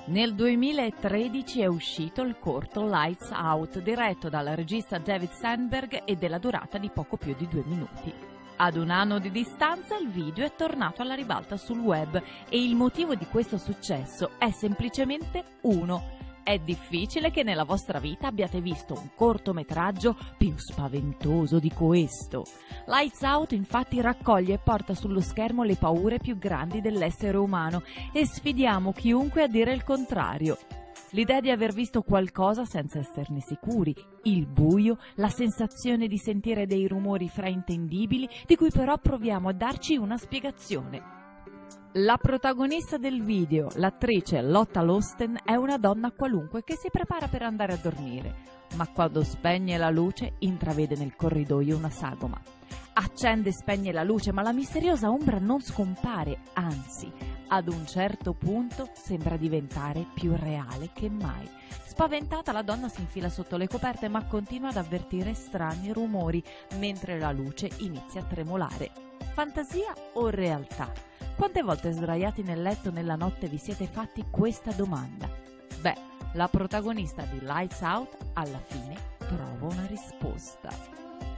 Nel 2013 è uscito il corto Lights Out, diretto dal regista David Sandberg e della durata di poco più di 2 minuti. Ad un anno di distanza il video è tornato alla ribalta sul web e il motivo di questo successo è semplicemente uno. È difficile che nella vostra vita abbiate visto un cortometraggio più spaventoso di questo. Lights Out infatti raccoglie e porta sullo schermo le paure più grandi dell'essere umano e sfidiamo chiunque a dire il contrario. L'idea di aver visto qualcosa senza esserne sicuri, il buio, la sensazione di sentire dei rumori fraintendibili di cui però proviamo a darci una spiegazione. La protagonista del video, l'attrice Lotta Loston, è una donna qualunque che si prepara per andare a dormire, ma quando spegne la luce intravede nel corridoio una sagoma. Accende e spegne la luce, ma la misteriosa ombra non scompare, anzi, ad un certo punto sembra diventare più reale che mai. Spaventata, la donna si infila sotto le coperte, ma continua ad avvertire strani rumori, mentre la luce inizia a tremolare. Fantasia o realtà? Quante volte sdraiati nel letto nella notte vi siete fatti questa domanda? Beh, la protagonista di Lights Out alla fine trova una risposta.